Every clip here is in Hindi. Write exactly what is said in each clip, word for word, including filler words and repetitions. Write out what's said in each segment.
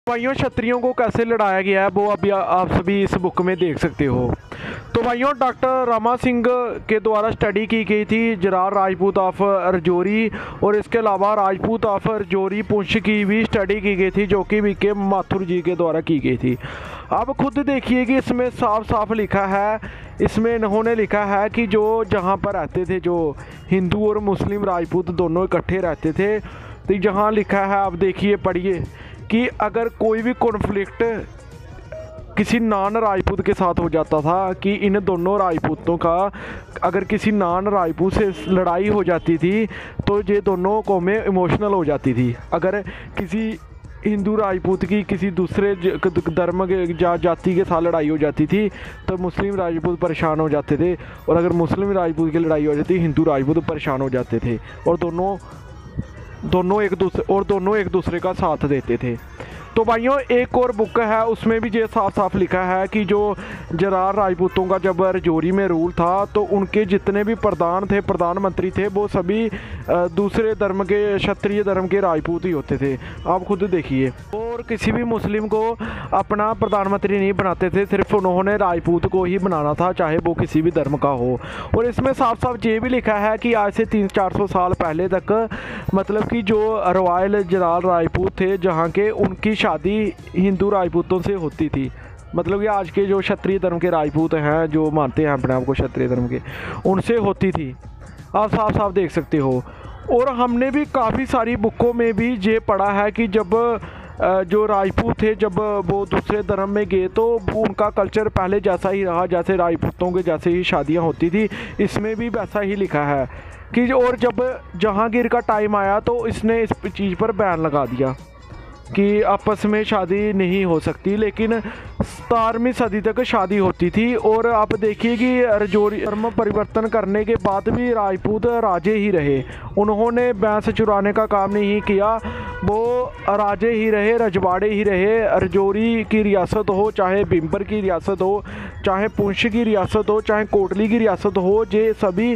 भाइयों क्षत्रियों को कैसे लड़ाया गया है वो अभी आप सभी इस बुक में देख सकते हो। तो भाइयों डॉक्टर रामा सिंह के द्वारा स्टडी की गई थी जरार राजपूत ऑफ रजौरी, और इसके अलावा राजपूत ऑफ रजौरी पुंछ की भी स्टडी की गई थी जो कि वी के माथुर जी के द्वारा की गई थी। अब खुद देखिए कि इसमें साफ साफ लिखा है, इसमें इन्होंने लिखा है कि जो जहाँ पर रहते थे जो हिंदू और मुस्लिम राजपूत दोनों इकट्ठे रहते थे, तो जहाँ लिखा है आप देखिए पढ़िए कि अगर कोई भी कॉन्फ्लिक्ट किसी नान राजपूत के साथ हो जाता था, कि इन दोनों राजपूतों का अगर किसी नान राजपूत से लड़ाई हो जाती थी तो ये दोनों कौमें इमोशनल हो जाती थी। अगर किसी हिंदू राजपूत की किसी दूसरे धर्म के जा, जाति के साथ लड़ाई हो जाती थी तो मुस्लिम राजपूत परेशान हो जाते थे, और अगर मुस्लिम राजपूत की लड़ाई हो जाती हिंदू राजपूत परेशान हो जाते थे, और दोनों दोनों एक दूसरे और दोनों एक दूसरे का साथ देते थे। तो भाइयों एक और बुक है उसमें भी ये साफ साफ लिखा है कि जो जरार राजपूतों का जब रजौरी में रूल था तो उनके जितने भी प्रधान थे प्रधानमंत्री थे वो सभी दूसरे धर्म के क्षत्रिय धर्म के राजपूत ही होते थे। आप खुद देखिए, और किसी भी मुस्लिम को अपना प्रधानमंत्री नहीं बनाते थे, सिर्फ उन्होंने राजपूत को ही बनाना था चाहे वो किसी भी धर्म का हो। और इसमें साफ साफ ये भी लिखा है कि आज से तीन चार सौ साल पहले तक मतलब कि जो रॉयल जरार राजपूत थे जहाँ के उनकी शादी हिंदू राजपूतों से होती थी, मतलब कि आज के जो क्षत्रिय धर्म के राजपूत हैं जो मानते हैं अपने आप को क्षत्रिय धर्म के, उनसे होती थी। आप साफ साफ देख सकते हो। और हमने भी काफ़ी सारी बुकों में भी ये पढ़ा है कि जब जो राजपूत थे जब वो दूसरे धर्म में गए तो उनका कल्चर पहले जैसा ही रहा, जैसे राजपूतों के जैसे ही शादियां होती थी। इसमें भी वैसा ही लिखा है कि और जब जहांगीर का टाइम आया तो इसने इस चीज़ पर बैन लगा दिया कि आपस में शादी नहीं हो सकती, लेकिन सतारहवीं सदी तक शादी होती थी। और आप देखिए कि रजौरी धर्म परिवर्तन करने के बाद भी राजपूत राजे ही रहे, उन्होंने भैंस चुराने का काम नहीं किया, वो राजे ही रहे, रजवाड़े ही रहे। रजौरी की रियासत हो, चाहे बिम्बर की रियासत हो, चाहे पुंछ की रियासत हो, चाहे कोटली की रियासत हो, ये सभी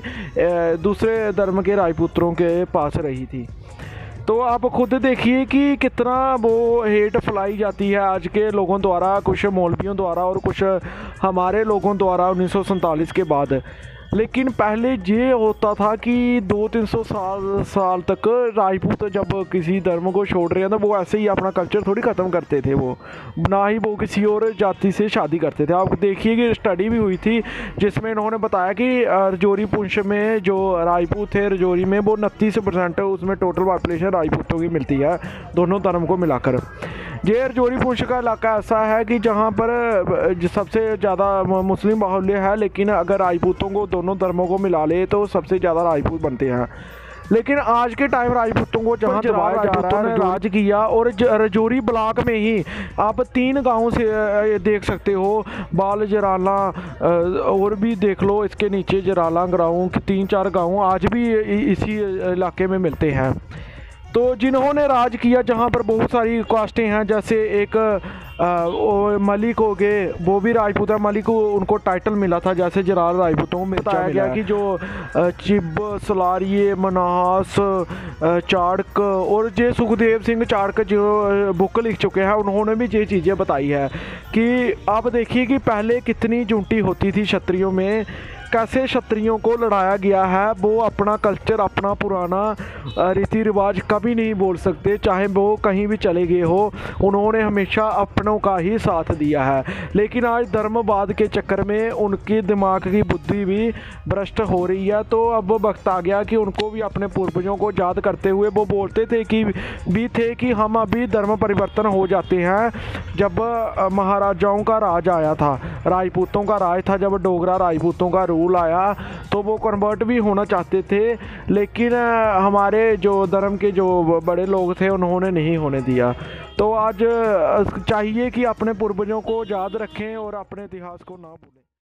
दूसरे धर्म के राजपूतों के पास रही थी। तो आप खुद देखिए कि कितना वो हेट फैलाई जाती है आज के लोगों द्वारा, कुछ मौलवियों द्वारा और कुछ हमारे लोगों द्वारा उन्नीस सौ सैंतालीस के बाद। लेकिन पहले ये होता था कि दो तीन सौ साल साल तक राजपूत जब किसी धर्म को छोड़ रहे हैं तो वो ऐसे ही अपना कल्चर थोड़ी ख़त्म करते थे, वो ना ही वो किसी और जाति से शादी करते थे। आप देखिए कि स्टडी भी हुई थी जिसमें इन्होंने बताया कि रजौरी पुंछ में जो राजपूत थे रजौरी में वो उनतीस परसेंट उसमें टोटल पॉपुलेशन राजपूतों की मिलती है दोनों धर्म को मिलाकर। ये रजौरी पुंछ का इलाका ऐसा है कि जहाँ पर सबसे ज़्यादा मुस्लिम बाहुल्य है, लेकिन अगर राजपूतों को दोनों धर्मों को मिला ले तो सबसे ज़्यादा राजपूत बनते हैं। लेकिन आज के टाइम राजपूतों को जहाँ दबाया जा रहा है, राज किया। और रजौरी ब्लॉक में ही आप तीन गाँव से देख सकते हो, बाल जराला और भी देख लो, इसके नीचे जराला गाँव, तीन चार गाँव आज भी इसी इलाके में मिलते हैं। तो जिन्होंने राज किया जहाँ पर बहुत सारी कास्टें हैं, जैसे एक आ, मलिक हो गए, वो भी राजपूत है, मलिक को उनको टाइटल मिला था जैसे जरार राजपूतों को बताया गया कि जो चिब सलारिये मनास चाड़क और जे सुखदेव सिंह चाड़क जो बुक लिख चुके हैं उन्होंने भी ये चीज़ें बताई है कि आप देखिए कि पहले कितनी जुंटी होती थी क्षत्रियों में, कैसे क्षत्रियों को लड़ाया गया है। वो अपना कल्चर अपना पुराना रीति रिवाज कभी नहीं बोल सकते, चाहे वो कहीं भी चले गए हो, उन्होंने हमेशा अपनों का ही साथ दिया है। लेकिन आज धर्मवाद के चक्कर में उनकी दिमाग की बुद्धि भी भ्रष्ट हो रही है। तो अब वो वक्त आ गया कि उनको भी अपने पूर्वजों को याद करते हुए वो बोलते थे कि भी थे कि हम अभी धर्म परिवर्तन हो जाते हैं। जब महाराजाओं का राज आया था, राजपूतों का राज था, जब डोगरा राजपूतों का रूल आया तो वो कन्वर्ट भी होना चाहते थे, लेकिन हमारे जो धर्म के जो बड़े लोग थे उन्होंने नहीं होने दिया। तो आज चाहिए कि अपने पूर्वजों को याद रखें और अपने इतिहास को ना भूलें।